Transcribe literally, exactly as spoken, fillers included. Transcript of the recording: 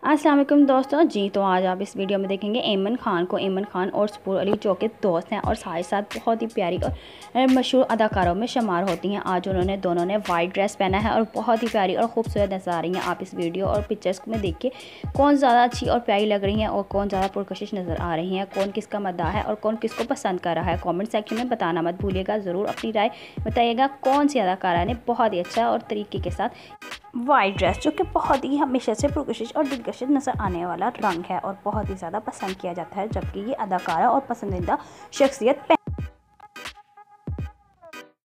अस्सलाम वालेकुम दोस्तों जी। तो आज आप इस वीडियो में देखेंगे ऐमन खान को। ऐमन खान और सपूर अली जो के दोस्त हैं और साथ साथ बहुत ही प्यारी और मशहूर अदाकारों में शुमार होती हैं। आज उन्होंने दोनों ने वाइट ड्रेस पहना है और बहुत ही प्यारी और खूबसूरत नजर आ रही हैं। आप इस वीडियो और पिक्चर्स में देख के कौन ज़्यादा अच्छी और प्यारी लग रही हैं और कौन ज़्यादा पुरकशिश नज़र आ रही हैं, कौन किसका मद्दाह है और कौन किसको पसंद कर रहा है, कॉमेंट सेक्शन में बताना मत भूलिएगा। ज़रूर अपनी राय बताइएगा कौन सी अदाकारा ने बहुत ही अच्छा और तरीके के साथ वाइट ड्रेस, जो कि बहुत ही हमेशा से पुरकशिश और दिलकश नज़र आने वाला रंग है और बहुत ही ज़्यादा पसंद किया जाता है, जबकि ये अदाकारा और पसंदीदा शख्सियत